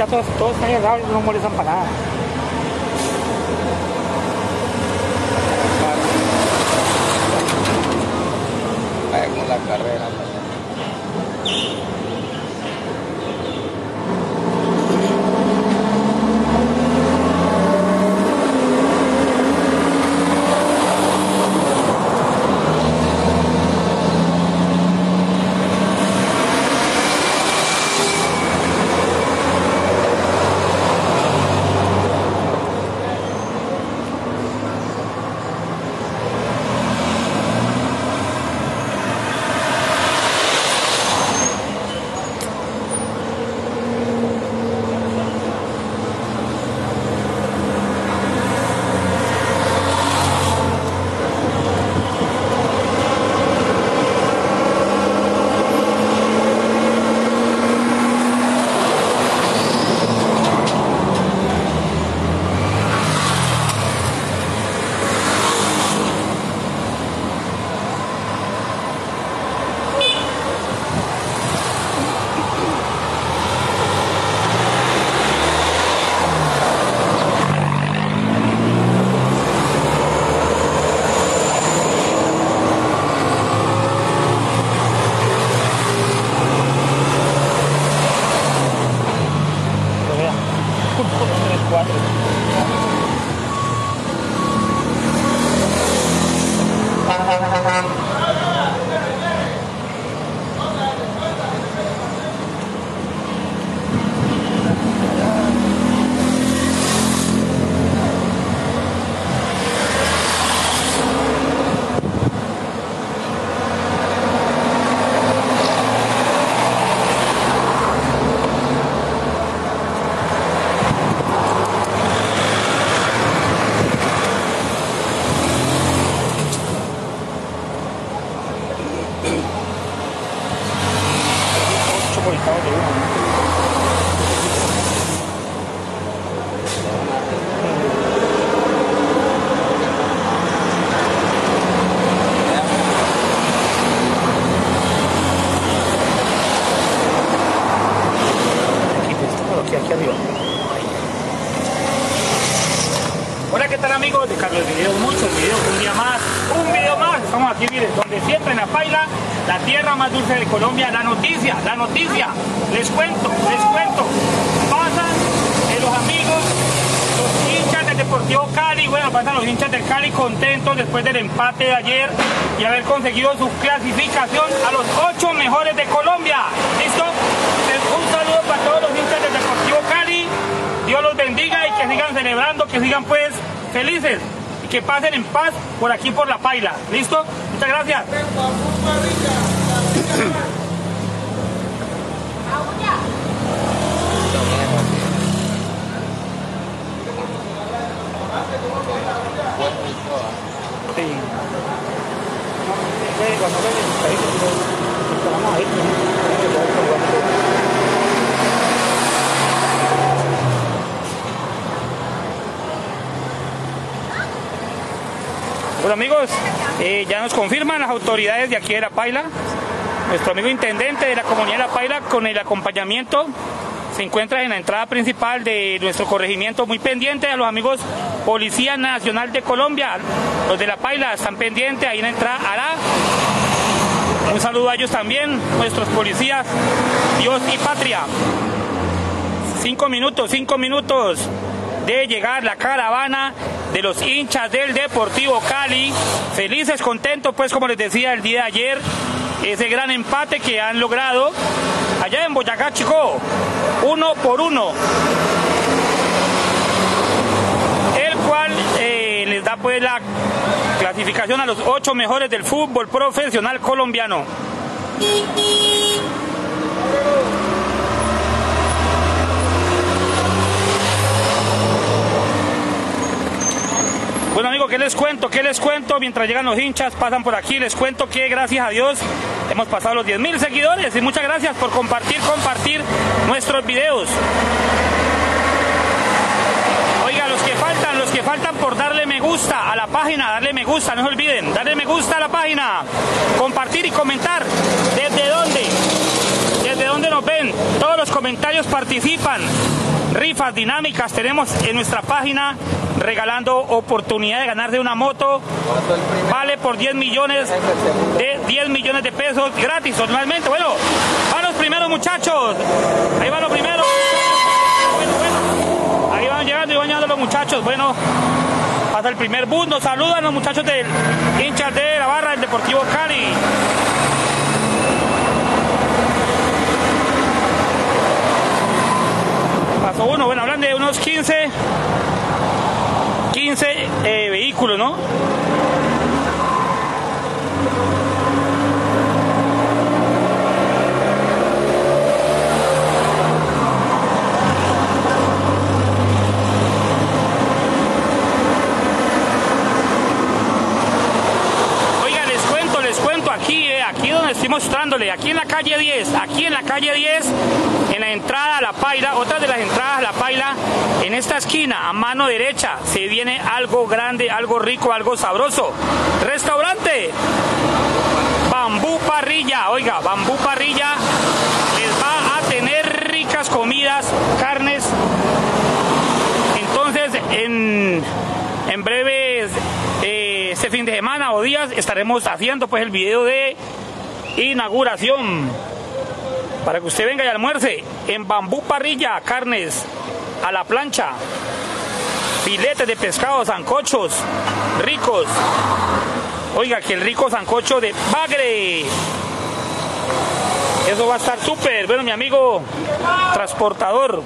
ya todos están cerrados y no molestan para nada. Con la carrera. Aquí arriba. Hola, ¿qué tal amigos de Carlos Videos? Muchos videos, un video más. Estamos aquí, miren, donde siempre en La Paila, la tierra más dulce de Colombia. La noticia, les cuento. Pasan los amigos, los hinchas del Deportivo Cali, bueno, pasan los hinchas del Cali contentos después del empate de ayer y haber conseguido su clasificación a los 8 mejores de Colombia. ¿Listo? Un saludo para todos los hinchas del Deportivo Cali. Dios los bendiga y que sigan celebrando, que sigan pues felices y que pasen en paz por aquí por La Paila. ¿Listo? Muchas gracias. Bueno amigos, ya nos confirman las autoridades de aquí de La Paila, nuestro amigo intendente de la comunidad de La Paila con el acompañamiento se encuentra en la entrada principal de nuestro corregimiento, muy pendiente a los amigos Policía Nacional de Colombia, los de La Paila están pendientes ahí en la entrada Ará. Un saludo a ellos también, nuestros policías, Dios y patria. 5 minutos de llegar la caravana de los hinchas del Deportivo Cali, felices, contentos, pues como les decía el día de ayer, ese gran empate que han logrado allá en Boyacá, Chicó, 1-1, el cual les da pues la clasificación a los 8 mejores del fútbol profesional colombiano. Bueno amigos, ¿qué les cuento? Mientras llegan los hinchas, pasan por aquí, les cuento que gracias a Dios hemos pasado los 10.000 seguidores y muchas gracias por compartir nuestros videos. Oiga, los que faltan por darle me gusta a la página, darle me gusta, no se olviden, darle me gusta a la página, compartir y comentar. ¿Desde dónde nos ven? Todos los comentarios participan. rifas dinámicas tenemos en nuestra página, regalando oportunidad de ganarse una moto. Vale por 10 millones de pesos gratis normalmente. Bueno, van los primeros, muchachos. Ahí van los primeros. Bueno. Ahí van llegando y van llegando los muchachos. Bueno, pasa el primer bus. Nos saludan los muchachos del hinchas de la barra del Deportivo Cali. Pasó uno, bueno, hablan de unos 15 vehículos, ¿no? Oiga, les cuento aquí donde estoy mostrándole, aquí en la calle 10, en la entrada a La Paila, otra de las entradas a La Paila, en esta esquina, a mano derecha, se viene algo grande, algo rico, algo sabroso. Restaurante Bambú Parrilla, oiga, Bambú Parrilla les va a tener ricas comidas, carnes. Entonces, en breves, este fin de semana o días, estaremos haciendo pues el video de inauguración, para que usted venga y almuerce en Bambú Parrilla, carnes a la plancha, filetes de pescado, sancochos ricos. Oiga, que el rico sancocho de bagre, eso va a estar súper. Bueno, mi amigo transportador.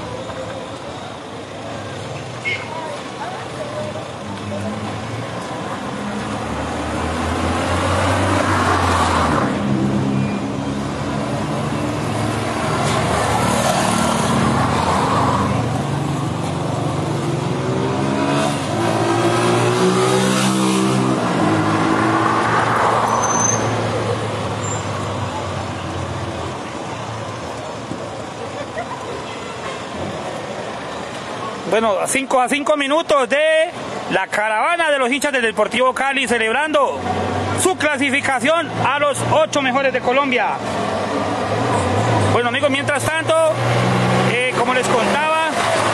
Bueno, a cinco minutos de la caravana de los hinchas del Deportivo Cali, celebrando su clasificación a los 8 mejores de Colombia. Bueno, amigos, mientras tanto, como les contaba,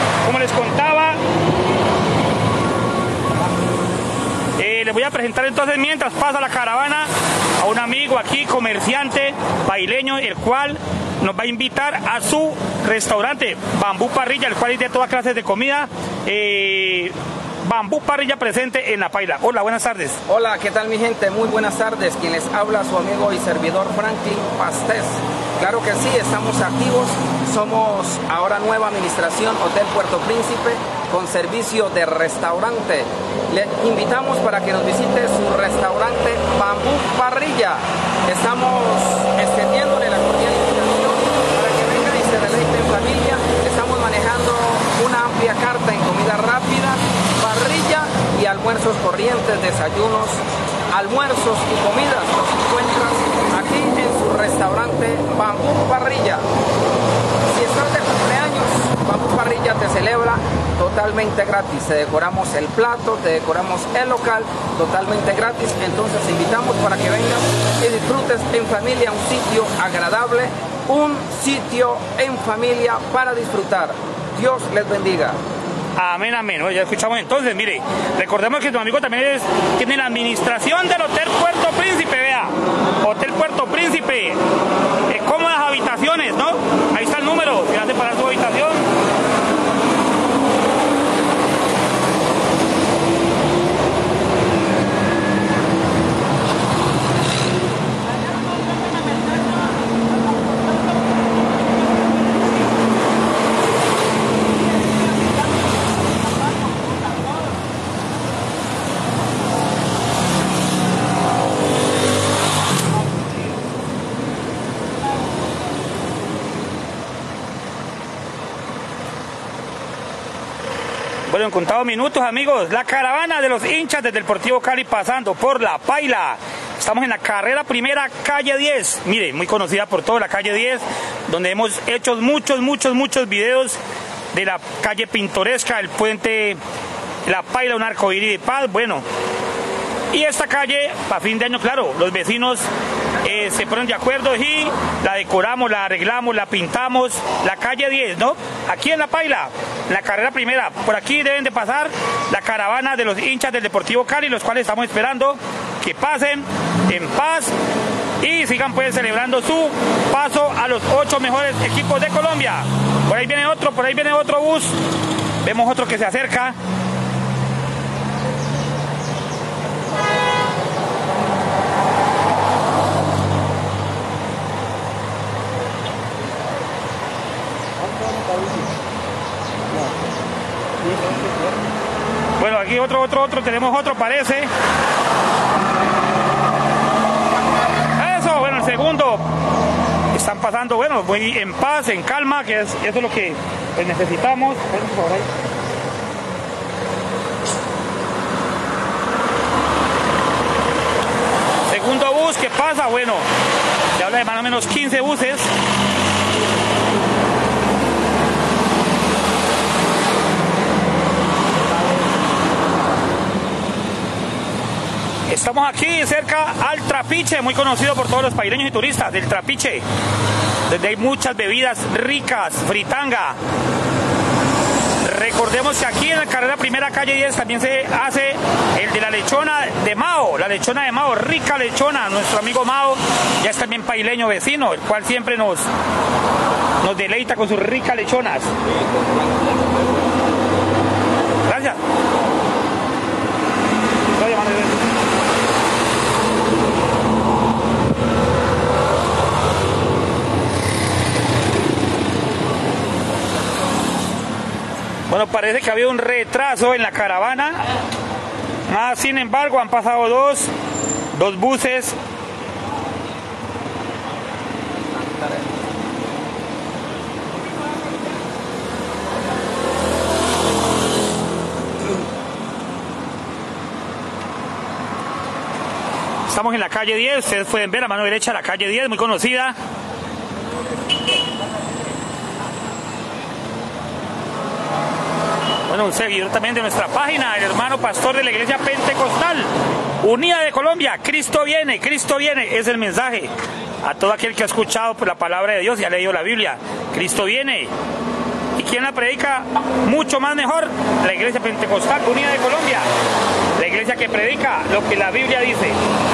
les voy a presentar entonces, mientras pasa la caravana, a un amigo aquí, comerciante paileño, el cual nos va a invitar a su restaurante Bambú Parrilla, el cual es de todas clases de comida. Bambú Parrilla presente en La Paila. Hola, buenas tardes. Hola, ¿qué tal mi gente? Muy buenas tardes. Quien les habla, su amigo y servidor Franklin Pastés. Claro que sí, estamos activos. Somos ahora nueva administración Hotel Puerto Príncipe con servicio de restaurante. Le invitamos para que nos visite su restaurante Bambú Parrilla. Estamos extendiéndole la cordial invitación para que venga y se deleite en familia. Estamos manejando una amplia carta en comida rápida, parrilla y almuerzos corrientes, desayunos, almuerzos y comidas. Los encuentras aquí en su restaurante Bambú Parrilla. Si estás de cumpleaños, Bambú Parrilla te celebra totalmente gratis. Te decoramos el plato, te decoramos el local totalmente gratis. Entonces te invitamos para que vengas y disfrutes en familia, un sitio agradable, un sitio en familia para disfrutar. Dios les bendiga. Amén, amén. Bueno, ya escuchamos entonces, mire, recordemos que tu amigo también tiene la administración del Hotel Puerto Príncipe, vea, Hotel Puerto Príncipe, cómodas habitaciones, ¿no? Ahí está el número, que hace para su habitación. Bueno, en contados minutos, amigos, la caravana de los hinchas del Deportivo Cali pasando por La Paila. Estamos en la carrera primera, calle 10. Mire, muy conocida por toda la calle 10, donde hemos hecho muchos videos de la calle pintoresca, el puente La Paila, un arcoíris de paz. Bueno, y esta calle, para fin de año, claro, los vecinos se ponen de acuerdo y la decoramos, la arreglamos, la pintamos. La calle 10, ¿no? Aquí en La Paila, la carrera primera. Por aquí deben de pasar la caravana de los hinchas del Deportivo Cali, los cuales estamos esperando que pasen en paz y sigan pues celebrando su paso a los 8 mejores equipos de Colombia. Por ahí viene otro bus. Vemos otro que se acerca. Bueno, aquí otro, tenemos otro, parece. Eso, bueno, el segundo. Están pasando, bueno, muy en paz, en calma, que eso es lo que pues, necesitamos. Segundo bus, ¿qué pasa? Bueno, se habla de más o menos 15 buses. Estamos aquí cerca al Trapiche, muy conocido por todos los paileños y turistas del Trapiche, donde hay muchas bebidas ricas, fritanga. Recordemos que aquí en la carrera primera, calle 10, también se hace el de la lechona de Mao, rica lechona. Nuestro amigo Mao ya es también paileño vecino, el cual siempre nos deleita con sus ricas lechonas. Gracias. Bueno, parece que ha habido un retraso en la caravana. Sin embargo, han pasado dos buses. Estamos en la calle 10, ustedes pueden ver a mano derecha la calle 10, muy conocida. Bueno, un seguidor también de nuestra página, el hermano pastor de la Iglesia Pentecostal Unida de Colombia. Cristo viene, es el mensaje a todo aquel que ha escuchado por la palabra de Dios y ha leído la Biblia. Cristo viene. ¿Y quién la predica mucho más mejor? La Iglesia Pentecostal Unida de Colombia, la iglesia que predica lo que la Biblia dice.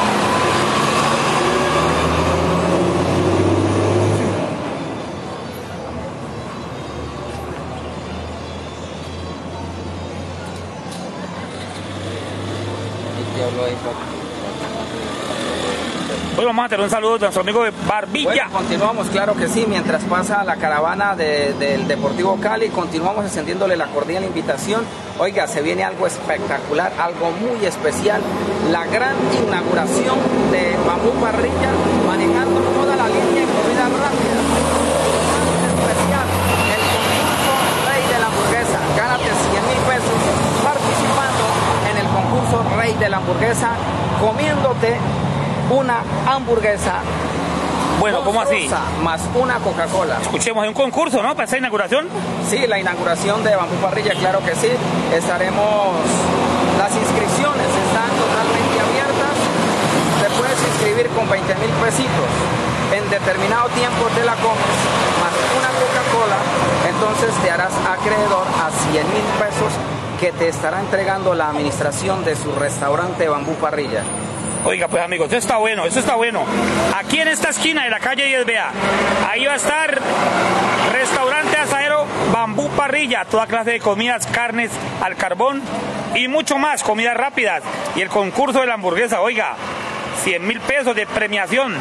Hoy vamos a tener un saludo de nuestro amigo de Barbilla. Bueno, continuamos, claro que sí, mientras pasa la caravana del Deportivo Cali, continuamos extendiéndole la cordial invitación. Oiga, se viene algo espectacular, algo muy especial, la gran inauguración de Bambú Parrilla, manejando toda la línea en comida rápida. Especial, el concurso Rey de la Hamburguesa, gánate 100.000 pesos participando en el concurso Rey de la Hamburguesa, comiéndote una hamburguesa. Bueno, ¿cómo así? Más una Coca-Cola. Escuchemos, ¿hay un concurso, no? ¿Para esa inauguración? Sí, la inauguración de Bambú Parrilla, claro que sí. Las inscripciones están totalmente abiertas. Te puedes inscribir con 20.000 pesitos. En determinado tiempo te la comes, más una Coca-Cola, entonces te harás acreedor a 100.000 pesos que te estará entregando la administración de su restaurante Bambú Parrilla. Oiga, pues amigos, eso está bueno. Aquí en esta esquina de la calle 10, vea, ahí va a estar restaurante asadero Bambú Parrilla, toda clase de comidas, carnes al carbón y mucho más, comidas rápidas. Y el concurso de la hamburguesa, oiga, 100.000 pesos de premiación.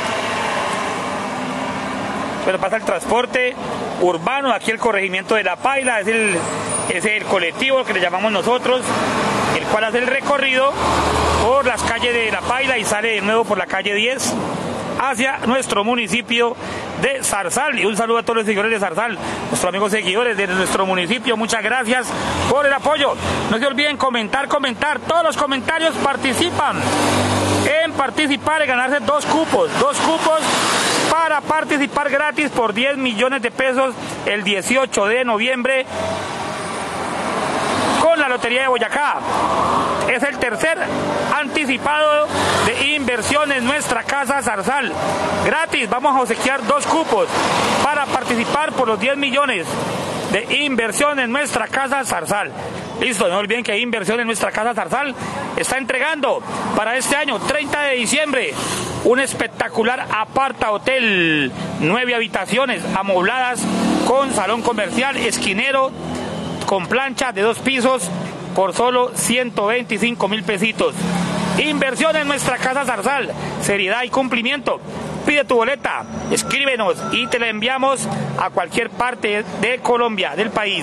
Pero pasa el transporte urbano, aquí el corregimiento de La Paila, es el colectivo que le llamamos nosotros, el cual hace el recorrido por las calles de La Paila y sale de nuevo por la calle 10 hacia nuestro municipio de Zarzal. Y un saludo a todos los seguidores de Zarzal, nuestros amigos seguidores de nuestro municipio, muchas gracias por el apoyo. No se olviden comentar, todos los comentarios participan en participar y ganarse dos cupos para participar gratis por 10 millones de pesos el 18 de noviembre con con la Lotería de Boyacá. Es el tercer anticipado de inversión en nuestra casa Zarzal. Gratis, vamos a obsequiar 2 cupos para participar por los 10 millones de inversión en nuestra casa Zarzal. Listo, no olviden que inversión en nuestra casa Zarzal está entregando para este año, 30 de diciembre, un espectacular aparta hotel, 9 habitaciones amobladas con salón comercial, esquinero, con plancha de 2 pisos por solo 125.000 pesitos. Inversión en nuestra casa Zarzal, seriedad y cumplimiento. Pide tu boleta, escríbenos y te la enviamos a cualquier parte de Colombia, del país.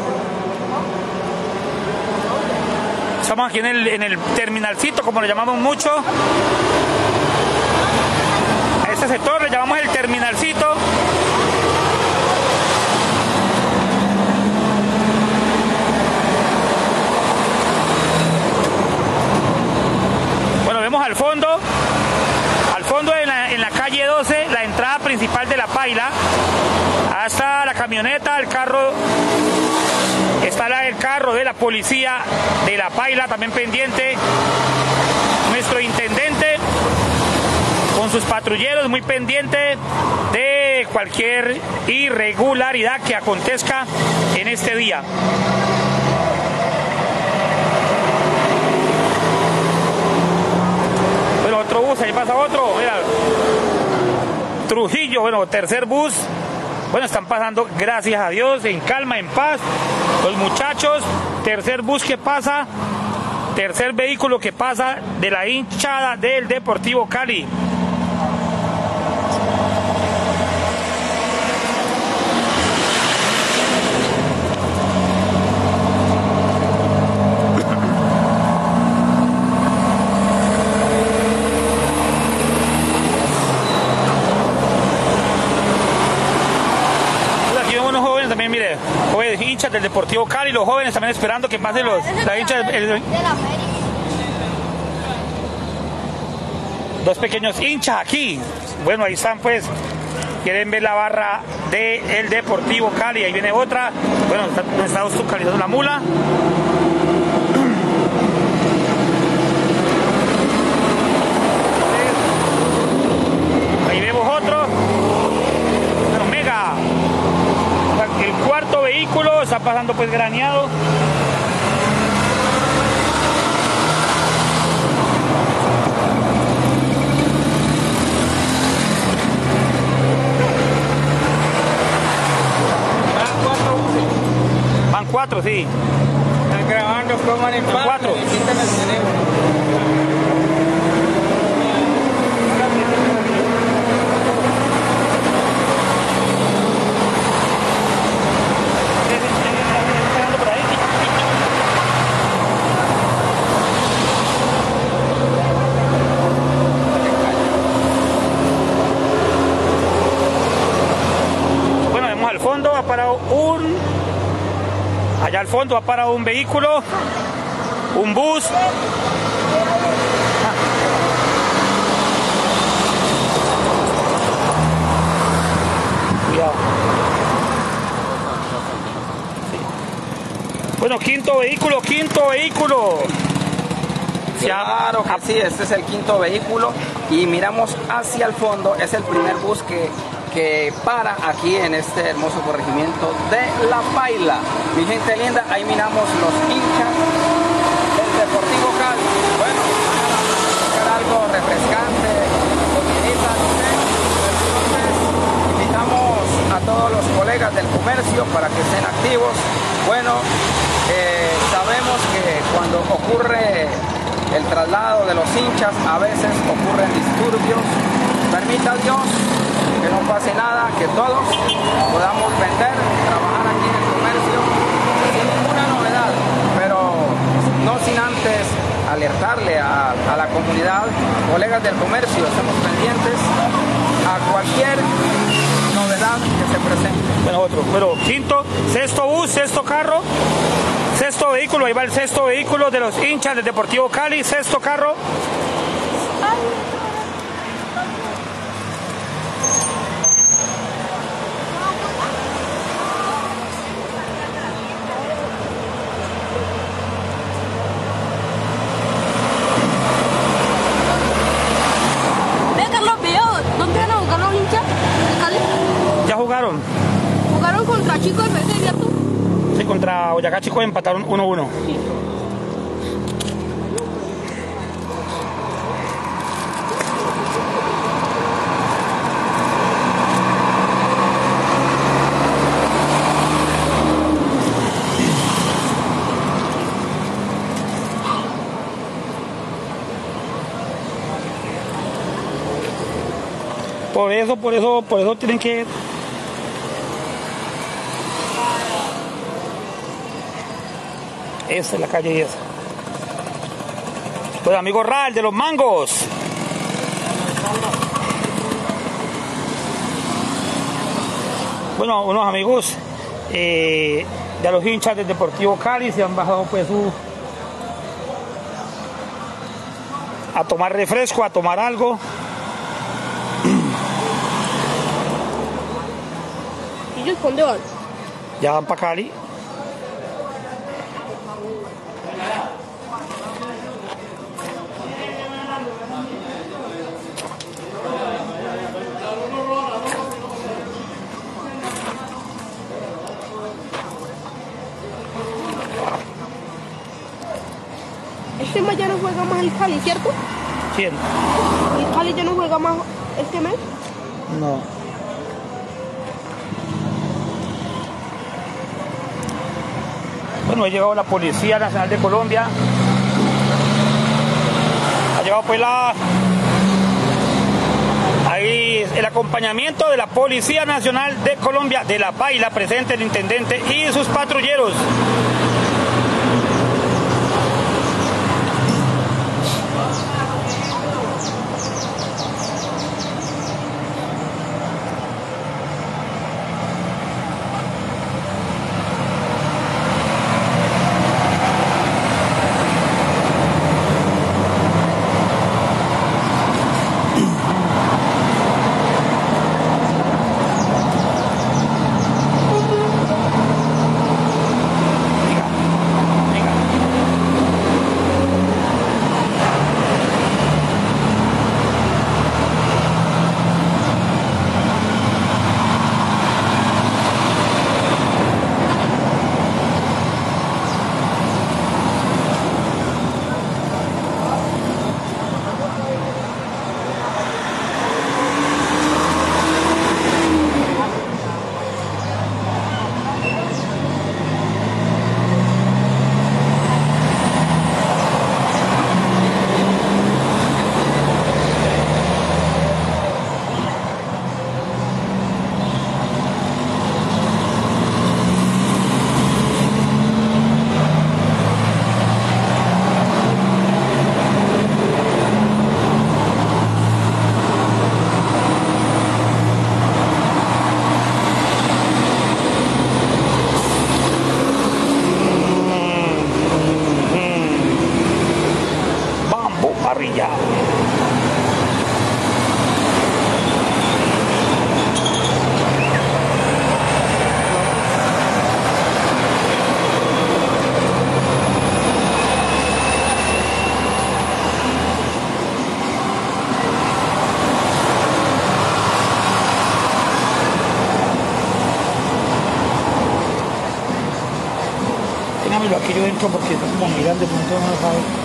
Estamos aquí en el terminalcito, como lo llamamos mucho. A este sector le llamamos el terminalcito. Bueno, vemos al fondo en la calle 12, la entrada principal de La Paila. Hasta la camioneta, el carro. Está el carro de la policía de La Paila también pendiente. Nuestro intendente con sus patrulleros muy pendiente de cualquier irregularidad que acontezca en este día. Bueno, otro bus, ahí pasa otro. Mira. Trujillo, bueno, tercer bus. Bueno, están pasando, gracias a Dios, en calma, en paz. Los muchachos, tercer bus que pasa, tercer vehículo que pasa de la hinchada del Deportivo Cali. También, mire, jóvenes hinchas del Deportivo Cali, los jóvenes también esperando que pasen la hincha dos pequeños hinchas aquí. Bueno, ahí están, pues, quieren ver la barra del Deportivo Cali. Ahí viene otra. Bueno, está localizando la mula. Ahí vemos otro. Bueno, mega. El cuarto vehículo está pasando pues graneado. Van 4, sí. Están grabando cómo van en 4. Allá al fondo ha parado un vehículo, un bus. Cuidado. Sí. Bueno, quinto vehículo. Claro que sí, este es el quinto vehículo y miramos hacia el fondo, es el primer bus que para aquí en este hermoso corregimiento de La Paila. Mi gente linda, ahí miramos los hinchas del Deportivo Cali. Bueno, van a buscar algo refrescante, comidita, no sé. Entonces, invitamos a todos los colegas del comercio para que estén activos. Bueno, sabemos que cuando ocurre el traslado de los hinchas, a veces ocurren disturbios. Permita Dios que no pase nada, que todos podamos vender, trabajar aquí en el comercio sin ninguna novedad, pero no sin antes alertarle a la comunidad, colegas del comercio, estamos pendientes a cualquier novedad que se presente. Bueno, otro, pero quinto, sexto bus, sexto carro, sexto vehículo, ahí va el sexto vehículo de los hinchas del Deportivo Cali, sexto carro. contra Boyacá Chico empataron 1-1. Por eso tienen que... Esa es la calle 10. Pues amigo Ral de los Mangos. Bueno, unos amigos de los hinchas del Deportivo Cali se han bajado pues a tomar refresco, a tomar algo. ¿Y ellos dónde van? Ya van para Cali. Este mes ya no juega más el Cali, ¿cierto? ¿Quién? ¿El Cali ya no juega más este mes? No. Bueno, ha llegado la Policía Nacional de Colombia. Ha llegado pues ahí el acompañamiento de la Policía Nacional de Colombia, de la Paila, presente el intendente y sus patrulleros. Parrilla. Téngamelo aquí yo dentro porque está como muy grande, de pronto no lo sabe.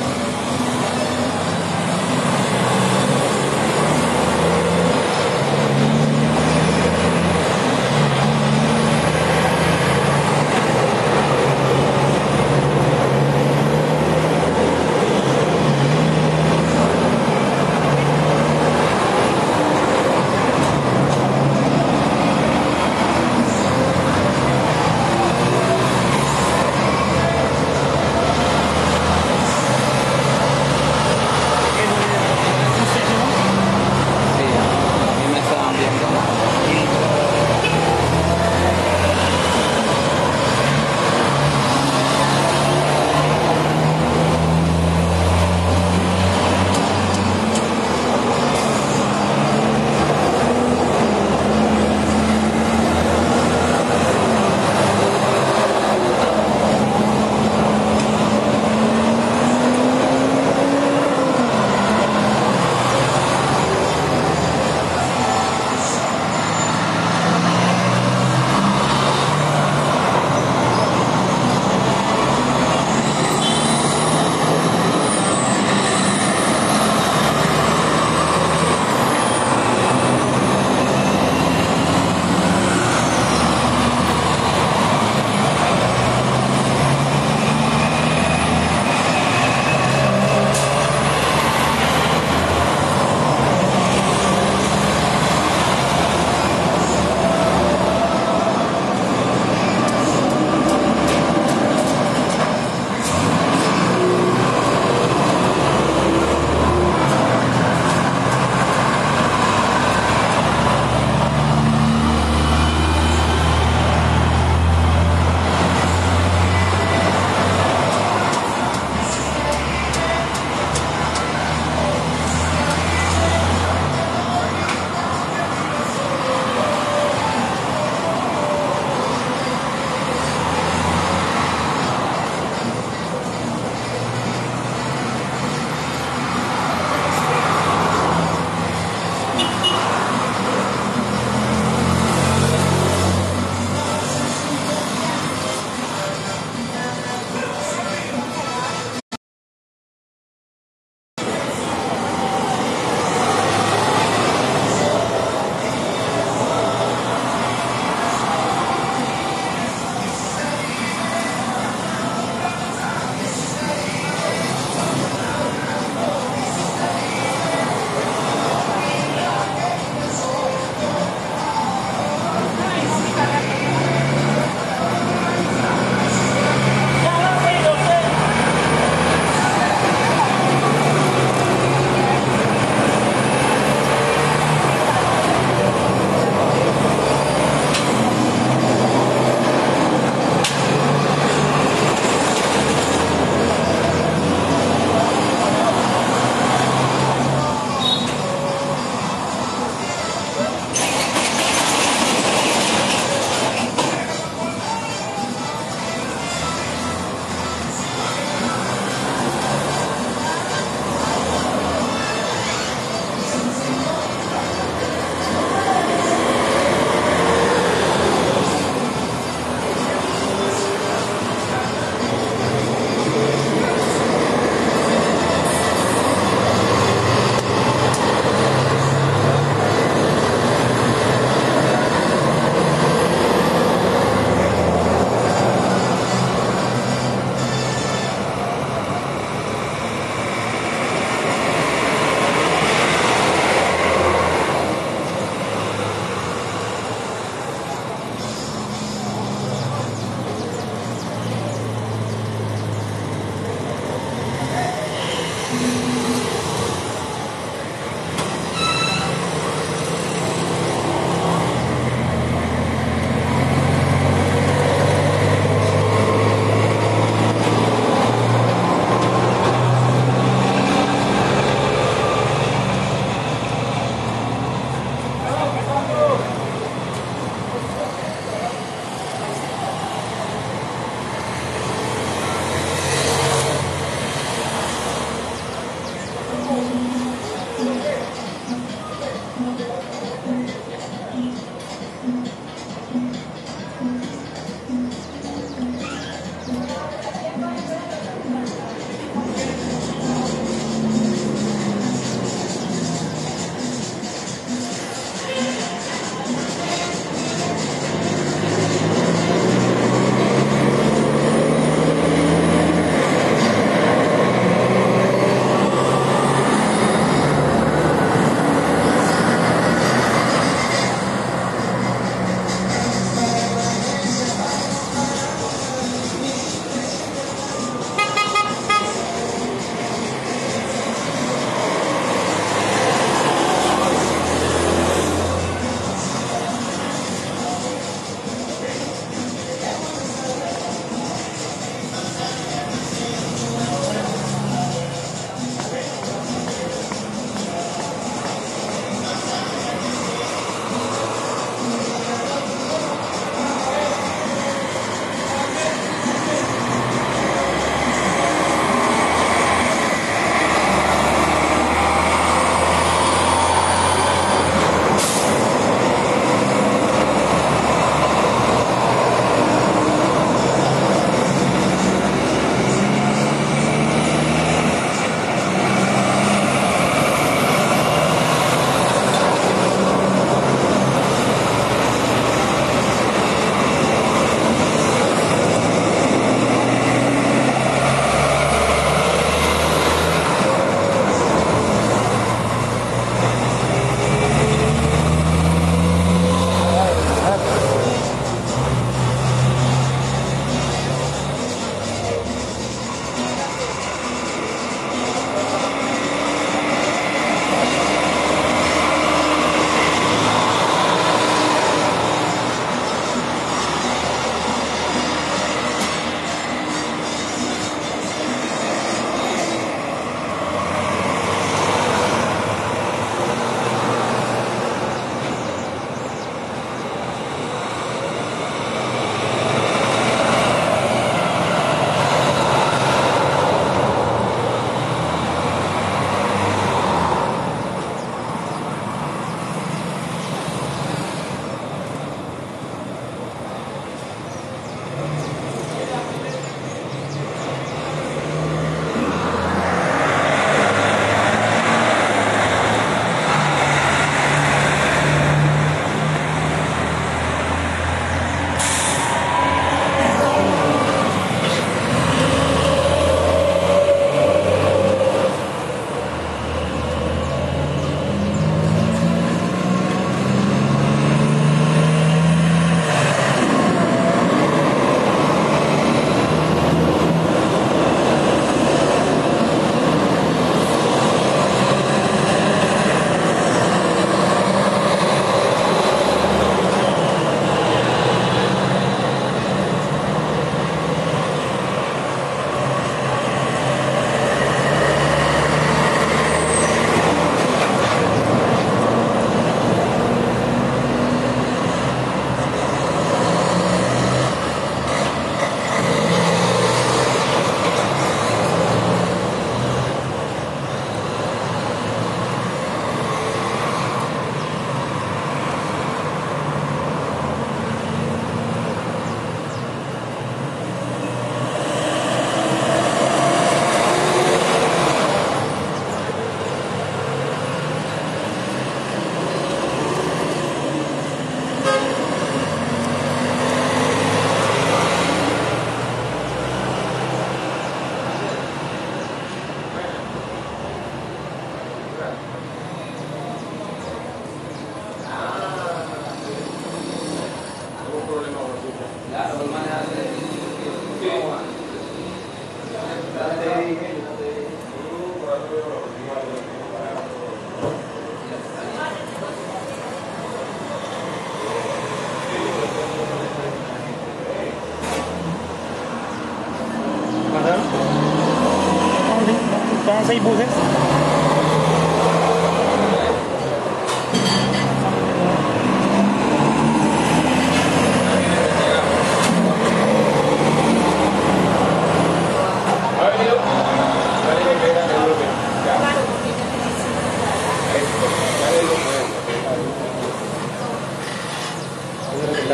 Son 6 buses.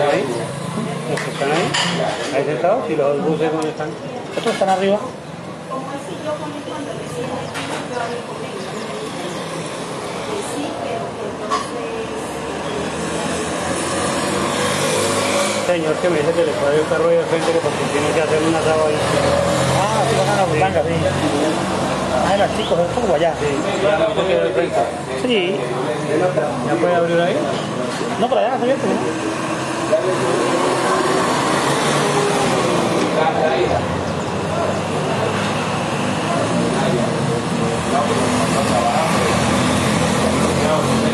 ahí, los que están ahí sentados, y los buses donde están. Otros están arriba. Señor que me dice que le puede el carro ahí de frente porque tiene que hacer una asado ahí. Ah, sí, van a la burlanga, sí. Ah, los chicos, es como allá. Sí, ya me dice que de frente. Sí. ¿Ya puede abrir ahí? No, por allá, ¿sabes? ¿No?